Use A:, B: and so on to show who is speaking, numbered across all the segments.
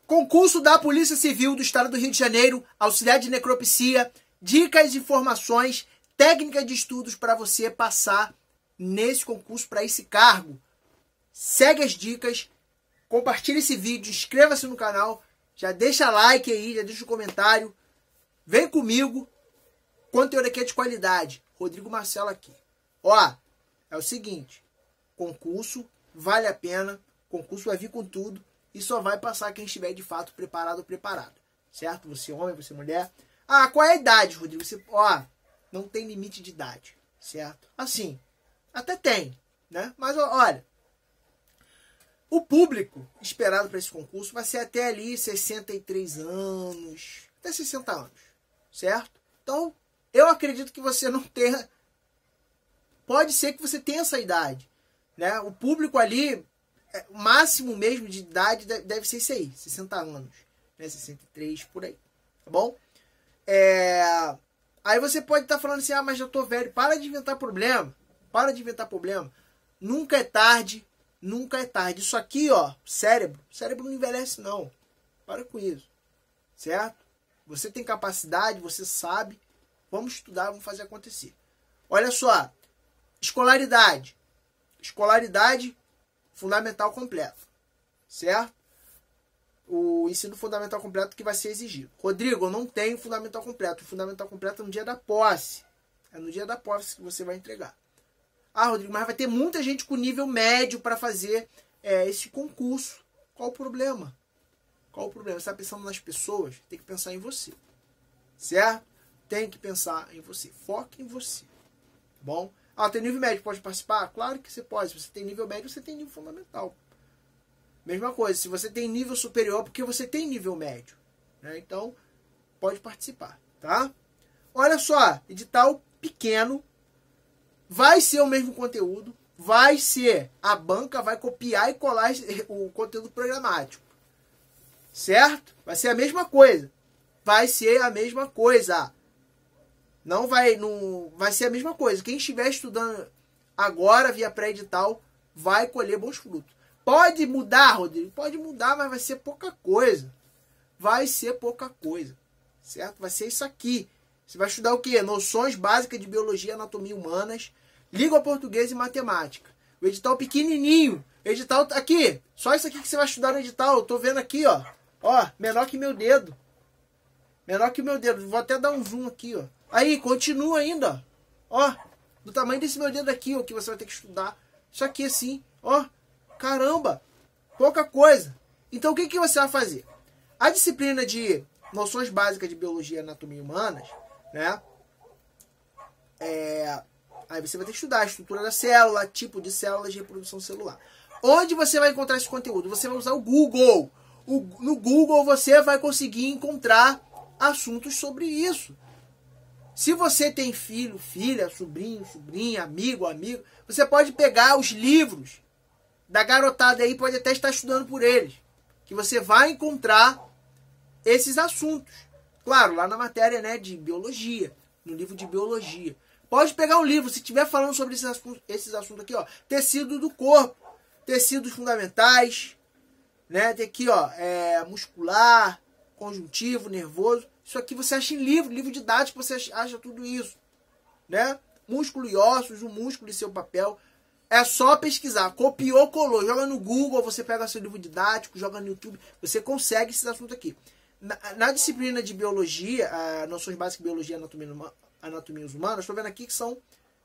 A: Concurso da Polícia Civil do Estado do Rio de Janeiro, auxiliar de necropsia, dicas, informações, técnica de estudos para você passar nesse concurso, para esse cargo. Segue as dicas, compartilhe esse vídeo, inscreva-se no canal, já deixa like aí, já deixa um comentário. Vem comigo, conteúdo aqui é de qualidade. Rodrigo Marcelo aqui. Ó, é o seguinte, concurso vale a pena, concurso vai vir com tudo e só vai passar quem estiver de fato preparado ou preparada. Certo? Você homem, você mulher. Ah, qual é a idade, Rodrigo? Você, ó, não tem limite de idade, certo? Assim, até tem, né? Mas olha, o público esperado para esse concurso vai ser até ali 63 anos, até 60 anos, certo? Então, eu acredito que você não tenha... Pode ser que você tenha essa idade, né? O público ali, o máximo mesmo de idade deve ser isso aí, 60 anos, né? 63, por aí, tá bom? Aí você pode estar falando assim, ah, mas eu tô velho. Para de inventar problema. Para de inventar problema. Nunca é tarde. Nunca é tarde. Isso aqui, ó, cérebro não envelhece, não. Para com isso. Certo? Você tem capacidade, você sabe. Vamos estudar, vamos fazer acontecer. Olha só. Escolaridade. Escolaridade fundamental completa. Certo? O ensino fundamental completo que vai ser exigido. Rodrigo, eu não tenho fundamental completo. O fundamental completo é no dia da posse. É no dia da posse que você vai entregar. Ah, Rodrigo, mas vai ter muita gente com nível médio para fazer esse concurso. Qual o problema? Qual o problema? Você está pensando nas pessoas? Tem que pensar em você. Certo? Tem que pensar em você. Foque em você. Tá bom? Ah, tem nível médio, pode participar? Claro que você pode. Se você tem nível médio, você tem nível fundamental. Mesma coisa, se você tem nível superior, porque você tem nível médio, né? Então, pode participar, tá? Olha só, edital pequeno, vai ser o mesmo conteúdo, vai ser, a banca vai copiar e colar o conteúdo programático, certo? Vai ser a mesma coisa, vai ser a mesma coisa, vai ser a mesma coisa. Quem estiver estudando agora via pré-edital vai colher bons frutos. Pode mudar, Rodrigo? Pode mudar, mas vai ser pouca coisa. Vai ser pouca coisa. Certo? Vai ser isso aqui. Você vai estudar o quê? Noções básicas de biologia, anatomia humanas, língua portuguesa e matemática. O edital pequenininho. O edital aqui. Só isso aqui que você vai estudar no edital. Eu tô vendo aqui, ó. Ó, menor que meu dedo. Menor que meu dedo. Vou até dar um zoom aqui, ó. Aí, continua ainda, ó. Do tamanho desse meu dedo aqui, ó, que você vai ter que estudar. Isso aqui assim, ó. Caramba, pouca coisa. Então o que você vai fazer? A disciplina de noções básicas de biologia e anatomia humanas, né? Aí você vai ter que estudar a estrutura da célula, tipo de células de reprodução celular. Onde você vai encontrar esse conteúdo? Você vai usar o Google. No Google você vai conseguir encontrar assuntos sobre isso. Se você tem filho, filha, sobrinho, sobrinha, amigo, você pode pegar os livros da garotada aí, pode até estar estudando por eles, que você vai encontrar esses assuntos. Claro, lá na matéria, né, de biologia, no livro de biologia. Pode pegar um livro, se estiver falando sobre esses assuntos aqui, ó, tecido do corpo, tecidos fundamentais, né, tem aqui, ó, muscular, conjuntivo, nervoso. Isso aqui você acha em livro didático, você acha tudo isso, né? Músculo e ossos, o músculo e seu papel. É só pesquisar, copiou, colou, joga no Google, você pega seu livro didático, joga no YouTube, você consegue esses assuntos aqui. Na disciplina de biologia, noções básicas de biologia e anatomia humanas, estou vendo aqui que são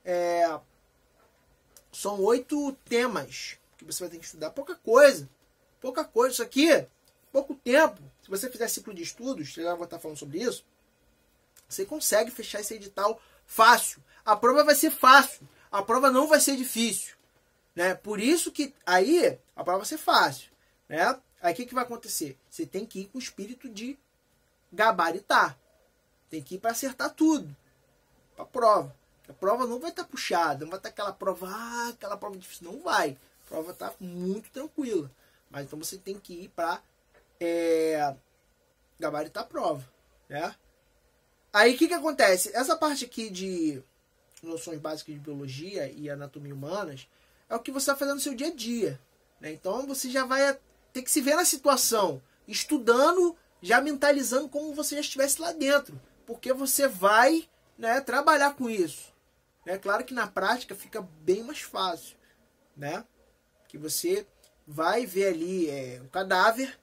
A: 8 temas que você vai ter que estudar. Pouca coisa, isso aqui, pouco tempo. Se você fizer ciclo de estudos, já vou estar falando sobre isso, você consegue fechar esse edital fácil. A prova vai ser fácil. A prova não vai ser difícil, né? Por isso que aí a prova vai ser fácil, né? Aí o que vai acontecer? Você tem que ir com o espírito de gabaritar. Tem que ir para acertar tudo. Para a prova. A prova não vai estar puxada, não vai estar aquela prova difícil. Não vai. A prova está muito tranquila. Mas então você tem que ir para gabaritar a prova, né? Aí o que acontece? Essa parte aqui de noções básicas de biologia e anatomia humanas é o que você vai fazer no seu dia a dia, né? Então você já vai ter que se ver na situação estudando, já mentalizando como você já estivesse lá dentro. Porque você vai, né, trabalhar com isso. É claro que na prática fica bem mais fácil, né? Que você vai ver ali o cadáver,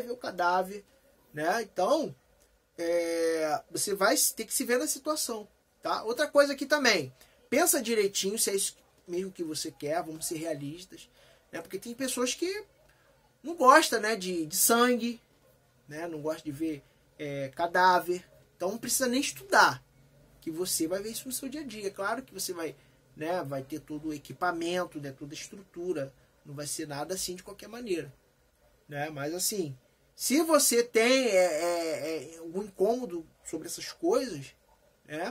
A: né? Então, você vai ter que se ver na situação, tá? Outra coisa aqui também, pensa direitinho se é isso mesmo que você quer, vamos ser realistas, né? Porque tem pessoas que não gostam, né, de sangue, né? Não gostam de ver cadáver, então não precisa nem estudar, que você vai ver isso no seu dia a dia. Claro que você vai, né, vai ter todo o equipamento, né, toda a estrutura, não vai ser nada assim de qualquer maneira, né? Mas assim, se você tem algum incômodo sobre essas coisas, né,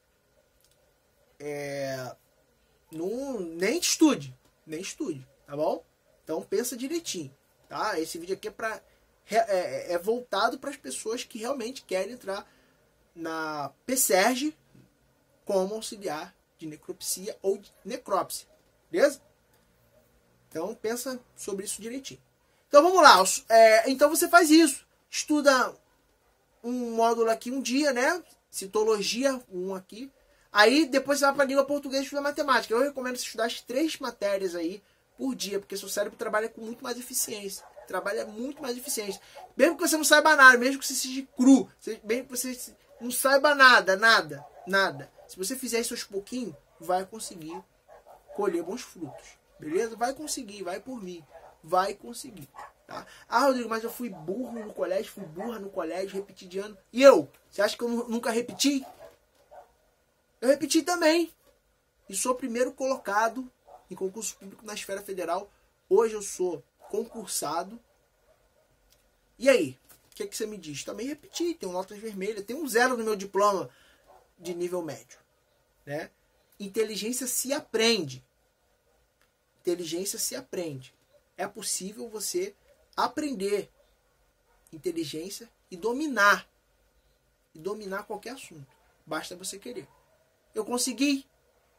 A: nem estude, tá bom? Então pensa direitinho, tá? Esse vídeo aqui é voltado para as pessoas que realmente querem entrar na PSERG como auxiliar de necropsia ou de necrópsia, beleza? Então pensa sobre isso direitinho. Então vamos lá, então você faz isso, estuda um módulo aqui um dia, né? Citologia, um aqui. Aí depois você vai para a língua portuguesa e estuda matemática. Eu recomendo você estudar as 3 matérias aí por dia, porque seu cérebro trabalha com muito mais eficiência. Mesmo que você não saiba nada, mesmo que você seja cru, mesmo que você não saiba nada. Se você fizer isso aos pouquinhos, vai conseguir colher bons frutos. Beleza? Vai conseguir, vai por mim. Vai conseguir. Tá? Ah, Rodrigo, mas eu fui burro no colégio, fui burra no colégio, repeti de ano. E eu? Você acha que eu nunca repeti? Eu repeti também. E sou primeiro colocado em concurso público na esfera federal. Hoje eu sou concursado. E aí? O que você me diz? Também repeti, tenho notas vermelhas, tenho um 0 no meu diploma de nível médio. Né? Inteligência se aprende. É possível você aprender inteligência e dominar qualquer assunto. Basta você querer. Eu consegui,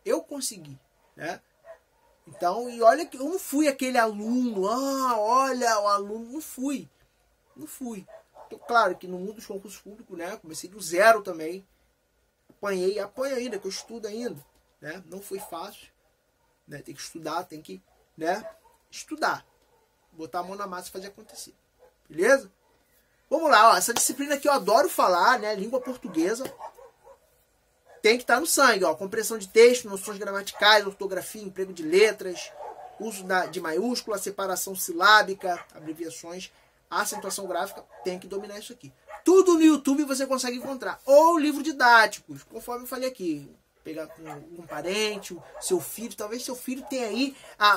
A: né? Então, e olha que eu não fui aquele aluno, olha o aluno, não fui. Então, claro que no mundo dos concursos públicos, né, comecei do 0 também. Apanho ainda, que eu estudo ainda, né? Não foi fácil, né? Tem que estudar, tem que, né, estudar. Botar a mão na massa e fazer acontecer. Beleza? Vamos lá, ó. Essa disciplina que eu adoro falar, né? Língua portuguesa. Tem que estar no sangue, ó. Compreensão de texto, noções gramaticais, ortografia, emprego de letras, uso de maiúscula, separação silábica, abreviações, acentuação gráfica. Tem que dominar isso aqui. Tudo no YouTube você consegue encontrar. Ou livro didáticos, conforme eu falei aqui. Pegar com um parente, o seu filho. Talvez seu filho tenha aí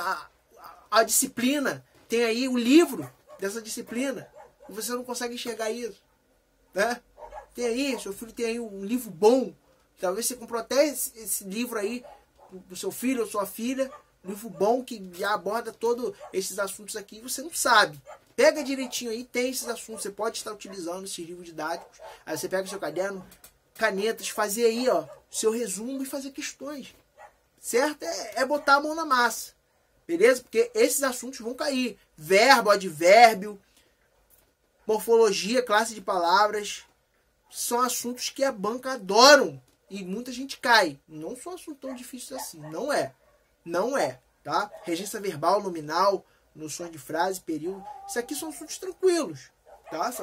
A: a disciplina. Tem aí o livro dessa disciplina. E você não consegue enxergar isso. Né? Tem aí, seu filho tem aí um livro bom. Talvez você comprou até esse livro aí pro seu filho ou sua filha. Um livro bom que já aborda todos esses assuntos aqui. E você não sabe. Pega direitinho aí, tem esses assuntos. Você pode estar utilizando esses livros didáticos. Aí você pega o seu caderno, canetas, fazer aí, ó, seu resumo e fazer questões. Certo? É botar a mão na massa. Beleza? Porque esses assuntos vão cair. Verbo, advérbio, morfologia, classe de palavras. São assuntos que a banca adoram. E muita gente cai. Não são assuntos tão difíceis assim. Não é. Tá? Regência verbal, nominal, noções de frase, período. Isso aqui são assuntos tranquilos. Tá?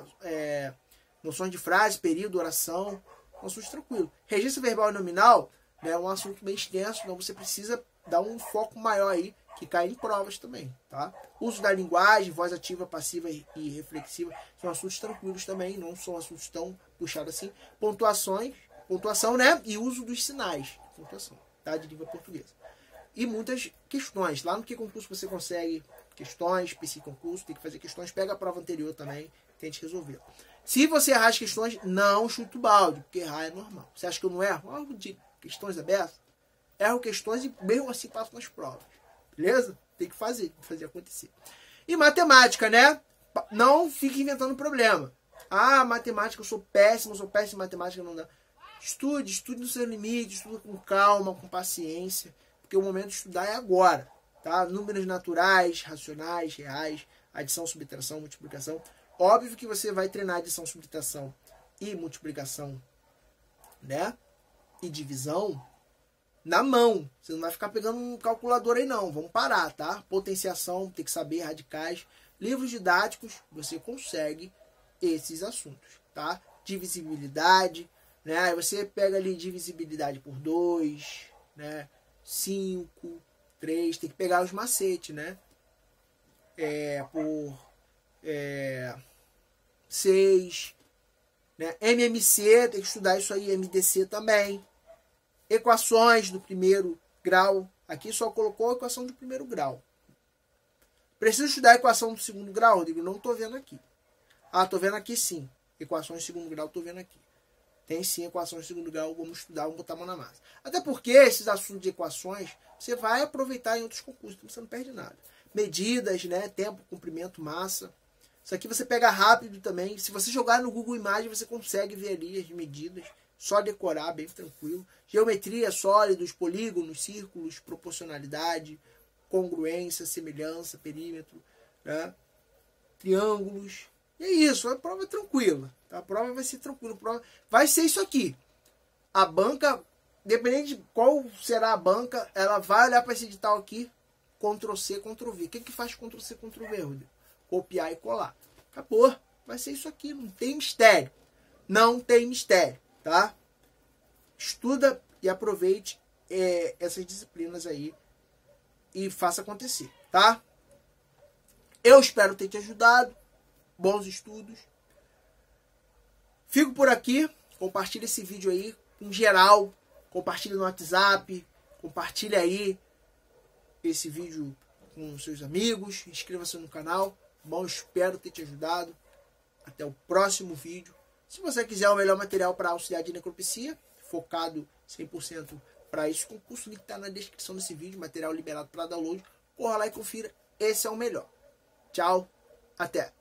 A: Noções de frase, período, oração. São assuntos tranquilos. Regência verbal e nominal, né, é um assunto bem extenso. Então você precisa dar um foco maior aí, que cai em provas também. Tá? Uso da linguagem, voz ativa, passiva e reflexiva. São assuntos tranquilos também. Não são assuntos tão puxados assim. Pontuação, né? E uso dos sinais. Pontuação, tá? De língua portuguesa. E muitas questões. Lá no Que Concurso você consegue questões, PC Concurso, tem que fazer questões. Pega a prova anterior também, tente resolver. Se você errar as questões, não chuta o balde, porque errar é normal. Você acha que eu não erro? Algo de questões abertas? Erro questões e mesmo assim passo nas provas. Beleza? Tem que fazer acontecer. E matemática, né? Não fique inventando problema. Ah, matemática, eu sou péssimo em matemática, não dá. Estude no seu limite, estuda com calma, com paciência, porque o momento de estudar é agora, tá? Números naturais, racionais, reais, adição, subtração, multiplicação, Óbvio que você vai treinar adição, subtração e multiplicação, né? E divisão na mão. Você não vai ficar pegando um calculador aí não. Vamos parar, tá? Potenciação, tem que saber, radicais. Livros didáticos, você consegue esses assuntos, tá? Divisibilidade, né? Aí você pega ali divisibilidade por 2, né? 5, 3, tem que pegar os macetes, né? Por 6, né? MMC, tem que estudar isso aí, MDC também. Equações do primeiro grau. Aqui só colocou a equação do primeiro grau. Preciso estudar a equação do segundo grau, Rodrigo? Não estou vendo aqui. Ah, estou vendo aqui sim. Equações de segundo grau, estou vendo aqui. Tem sim equações de segundo grau, vamos estudar, vamos botar a mão na massa. Até porque esses assuntos de equações, você vai aproveitar em outros concursos, então você não perde nada. Medidas, né? Tempo, comprimento, massa. Isso aqui você pega rápido também. Se você jogar no Google Imagens, você consegue ver ali as medidas. Só decorar, bem tranquilo. Geometria, sólidos, polígonos, círculos, proporcionalidade, congruência, semelhança, perímetro, né? Triângulos. E é isso, a prova é tranquila. Tá? A prova vai ser tranquila. A prova vai ser isso aqui. A banca, dependendo de qual será a banca, ela vai olhar para esse edital aqui, Ctrl+C, Ctrl+V. O que faz Ctrl+C, Ctrl+V, Rodrigo? Copiar e colar. Acabou. Vai ser isso aqui, não tem mistério. Não tem mistério, tá? Estuda e aproveite essas disciplinas aí e faça acontecer, tá? Eu espero ter te ajudado. Bons estudos. Fico por aqui. Compartilha esse vídeo aí com geral. Compartilha no WhatsApp. Compartilha aí esse vídeo com seus amigos. Inscreva-se no canal. Bom, espero ter te ajudado. Até o próximo vídeo. Se você quiser o melhor material para auxiliar de necropsia, focado 100% para esse concurso, o link está na descrição desse vídeo. Material liberado para download. Corra lá e confira. Esse é o melhor. Tchau. Até.